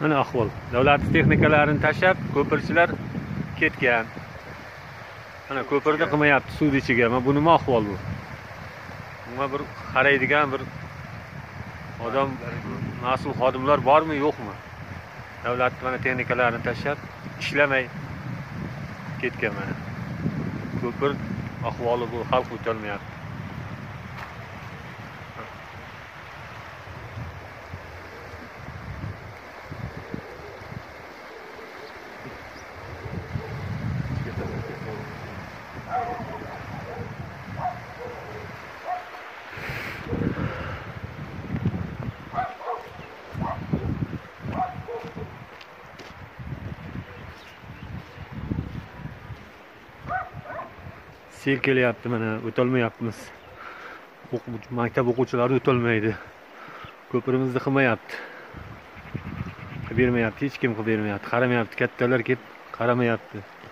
Mana ahvol. Davlat texnikalarini tashlab, ko'pirchilar ketgan. Mana ko'pirni qilmayapti suv ichiga. Mana bu nima ahvol bu? Bunga bir qaraydigan bir odam, mas'ul xodimlar bormi, yo'qmi? Davlat mana texnikalarini tashlab, ishlamay ketgan mana. Ko'pir ahvoli bu, xalq o'tolmayapti. Sel kelyapti mana, o'tolmayapmiz. Maktab o'quvchilari o'tolmaydi. Ko'pirimizni qilmayapti. Qilib bermayapti, hech kim qilib bermayapti. Qaramayapti, kattalar kelib qaramayapti.